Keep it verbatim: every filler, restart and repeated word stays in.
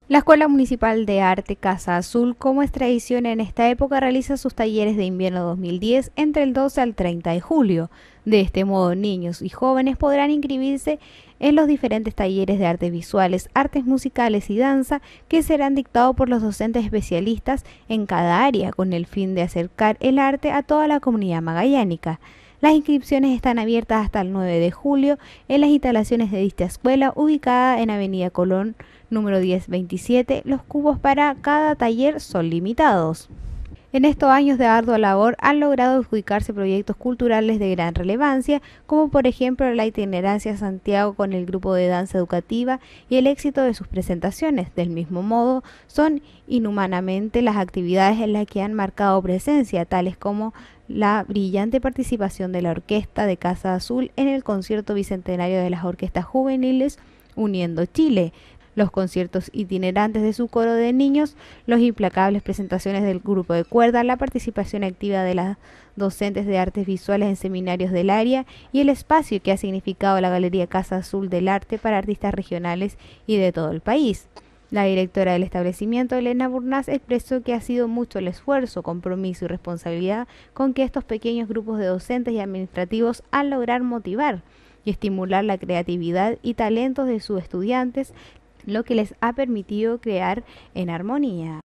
La Escuela Municipal de Arte Casa Azul, como es tradición en esta época, realiza sus talleres de invierno dos mil diez entre el doce al treinta de julio. De este modo, niños y jóvenes podrán inscribirse en los diferentes talleres de artes visuales, artes musicales y danza que serán dictados por los docentes especialistas en cada área, con el fin de acercar el arte a toda la comunidad magallánica. Las inscripciones están abiertas hasta el nueve de julio en las instalaciones de dicha escuela, ubicada en Avenida Colón, número diez veintisiete. Los cupos para cada taller son limitados. En estos años de ardua labor han logrado adjudicarse proyectos culturales de gran relevancia, como por ejemplo la itinerancia a Santiago con el grupo de danza educativa y el éxito de sus presentaciones. Del mismo modo, son inhumanamente las actividades en las que han marcado presencia, tales como la brillante participación de la Orquesta de Casa Azul en el concierto bicentenario de las orquestas juveniles Uniendo Chile, los conciertos itinerantes de su coro de niños, las implacables presentaciones del grupo de cuerda, la participación activa de las docentes de artes visuales en seminarios del área y el espacio que ha significado la Galería Casa Azul del Arte para artistas regionales y de todo el país. La directora del establecimiento, Elena Burnaz, expresó que ha sido mucho el esfuerzo, compromiso y responsabilidad con que estos pequeños grupos de docentes y administrativos han logrado motivar y estimular la creatividad y talentos de sus estudiantes, lo que les ha permitido crear en armonía.